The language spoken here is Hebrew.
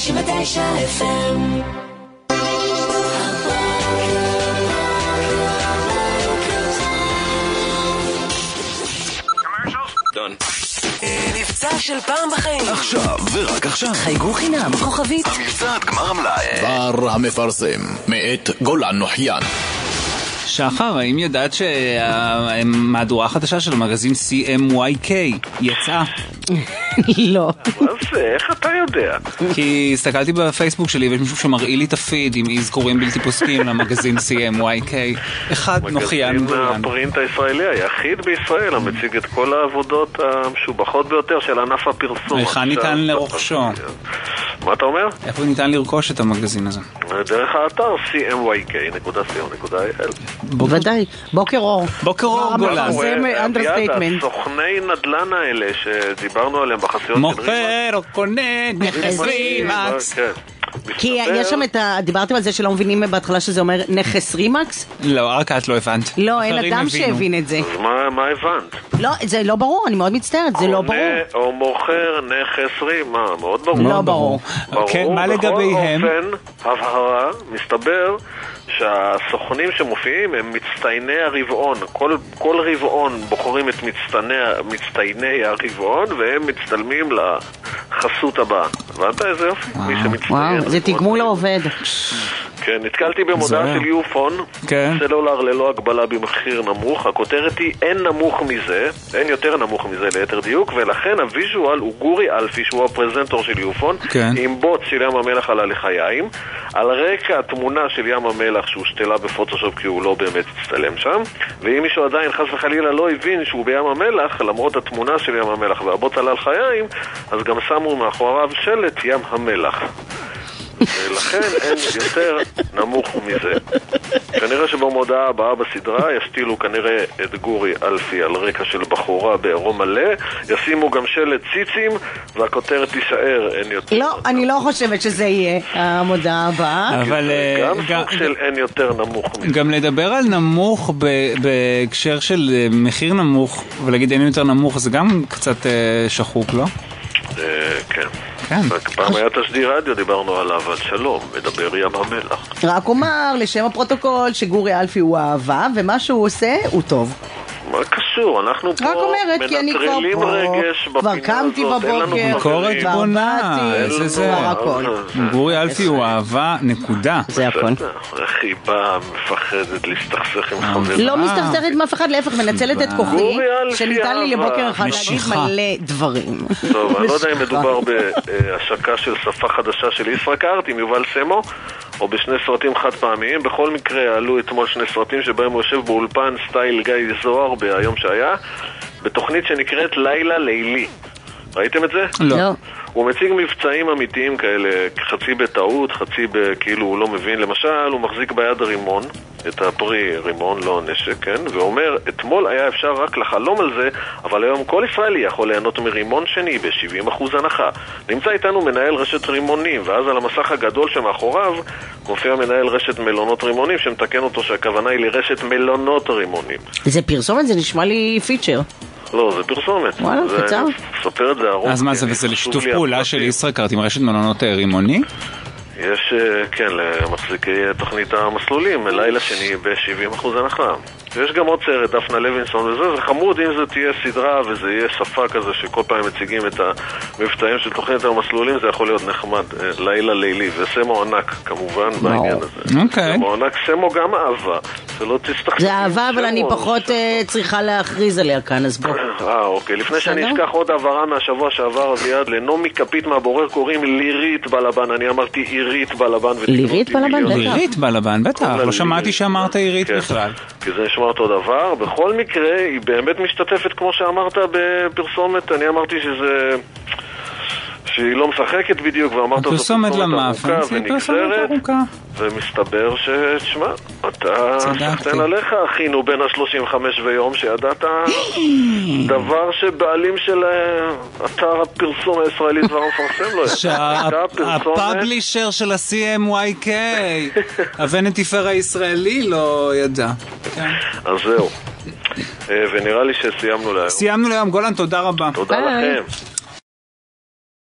99 FM. מבצע של פעם בחיים. עכשיו ורק עכשיו. חייגו חינם, כוכבית. המבצע עד גמר המלאי. דבר המפרסם, מאת גולן נוחיין. שחר, האם ידעת שהמהדורה החדשה של המגזין CMYK יצאה? לא. מה זה? איך אתה יודע? כי הסתכלתי בפייסבוק שלי ויש מישהו שמראה לי את הפיד עם אזכורים בלתי פוסקים למגזין CMYK. אחד נוחיין גולן. מגזין הפרינט הישראלי היחיד בישראל המציג את כל העבודות המשובחות ביותר של ענף הפרסום. איך ניתן לרוכשו? מה אתה אומר? איפה ניתן לרכוש את המגזין הזה? דרך האתר cmyk.co.il. בוודאי, בוקר אור. בוקר אור גולן. זה אנדרסטייטמנט. סוכני נדל"ן האלה שדיברנו עליהם בחסויות מוכר או קונה נכס רימקס. כי יש שם את דיברתם על זה שלא מבינים בהתחלה שזה אומר נכס רימקס? לא, רק את לא הבנת. לא, אין אדם שהבין את זה. אז מה הבנת? לא, זה לא ברור, אני מאוד מצטערת, זה לא ברור. קונה או מוכר נכס רימקס, מאוד ברור. לא ברור. כן, מה לגביהם? בכל אופן, הבהרה, מסתבר שהסוכנים שמופיעים הם מצטייני הרבעון. כל רבעון בוחרים את מצטייני הרבעון והם מצטלמים לחסות הבאה. הבנת איזה יופי? מי שמצטיין. וואו, זה תגמול לעובד. כן, נתקלתי במודעה של יופון, סלולר ללא הגבלה במחיר נמוך. הכותרת היא אין נמוך מזה, אין יותר נמוך מזה ליתר דיוק, ולכן הוויז'ואל הוא גורי אלפי, שהוא הפרזנטור של יופון, עם בוט של ים המלח על הלחיים, על רקע התמונה של ים המלח שהוא שתלה בפוטושופ כי הוא לא באמת הצטלם שם, ואם מישהו עדיין חס וחלילה לא הבין שהוא בים המלח, למרות התמונה של ים המלח והבוט על הלחיים, אז גם שמו מאחוריו שלט ים המלח. ולכן אין יותר נמוך מזה. כנראה שבמודעה הבאה בסדרה ישתילו כנראה את גורי אלפי על רקע של בחורה בעירום מלא, ישימו גם שלט ציצים והכותרת תישאר אין יותר. לא, אני לא חושבת שזה יהיה המודעה הבאה. אבל גם סוג של אין יותר נמוך מזה. גם לדבר על נמוך בהקשר של מחיר נמוך ולהגיד אין יותר נמוך זה גם קצת שחוק, לא? כן. פעם היה תשדיר רדיו, דיברנו עליו, על שלום, מדבר ים המלח. רק אומר לשם הפרוטוקול שגורי אלפי הוא אהבה, ומה שהוא עושה הוא טוב. מה קשור? אנחנו פה מנטרלים רגש בפינה הזאת. כבר קמתי בבוקר, ביקורת בונה, זה הכל. גורי אלפי הוא אהבה, נקודה. זה הכל. איך היא באה מפחדת להסתכסך עם חבר. לא מסתכסכת עם אף אחד, להפך, מנצלת את כוחי שניתן לי לבוקר אחד להגיד מלא דברים. טוב, אני לא יודע אם מדובר בהשקה של שפה חדשה של ישראכרט עם יובל סמו או בשני סרטים חד פעמיים. בכל מקרה עלו אתמול שני סרטים שבהם הוא יושב באולפן סטייל גיא זוהר ביום שהיה, בתוכנית שנקראת לילה לילי. ראיתם את זה? לא. הוא מציג מבצעים אמיתיים כאלה, חצי בטעות, חצי כאילו הוא לא מבין. למשל, הוא מחזיק ביד רימון, את הפרי רימון, לא נשק, כן? ואומר, אתמול היה אפשר רק לחלום על זה, אבל היום כל ישראלי יכול ליהנות מרימון שני ב-70% הנחה. נמצא איתנו מנהל רשת רימונים, ואז על המסך הגדול שמאחוריו מופיע מנהל רשת מלונות רימונים, שמתקן אותו שהכוונה היא לרשת מלונות רימונים. זה פרסומת? זה נשמע לי פיצ'ר. לא, זה פרסומת. וואלה, קצר. ספר את זה ארוך. אז מה זה, וזה לשיתוף פעולה של ישראכרט עם רשת מלונות רימוני? יש, כן, למחזיקי תוכנית המסלולים, לילה שני ב-70% הנחה. יש גם עוד סרט, דפנה לוינסון וזה, זה חמוד אם זה תהיה סדרה וזה יהיה שפה כזה שכל פעם מציגים את המבצעים של תוכנית המסלולים, זה יכול להיות נחמד, לילה לילי, וסמו ענק כמובן בעניין הזה. סמו ענק, סמו גם אהבה, שלא תסתכלי. זה אהבה, אבל אני פחות צריכה להכריז עליה כאן, אז בוא. אוקיי, לפני שאני אשכח עוד העברה מהשבוע שעבר אביעד, לנעמי כפית מהבורר קוראים לירית בלבן, אני אמרתי עירית בלבן. לירית בלבן? בטח. לירית בלבן, בטח, לא שמעתי שאמרת עירית בכלל. כי זה נשמע אותו דבר. בכל מקרה, היא באמת משתתפת כמו שאמרת בפרסומת. אני אמרתי שהיא לא משחקת בדיוק, ואמרת זאת פרסומת למאפן, ונגזרת, ומסתבר ששמע, אתה סחתן עליך, אחינו בין ה-35 ויום, שידעת דבר שבעלים של אתר הפרסום הישראלי כבר מפרסם לו. שהפאבלישר של ה-CMYK, הוונטיפר הישראלי, לא ידע. אז זהו. ונראה לי שסיימנו להיום. סיימנו להיום, גולן, תודה רבה. תודה לכם.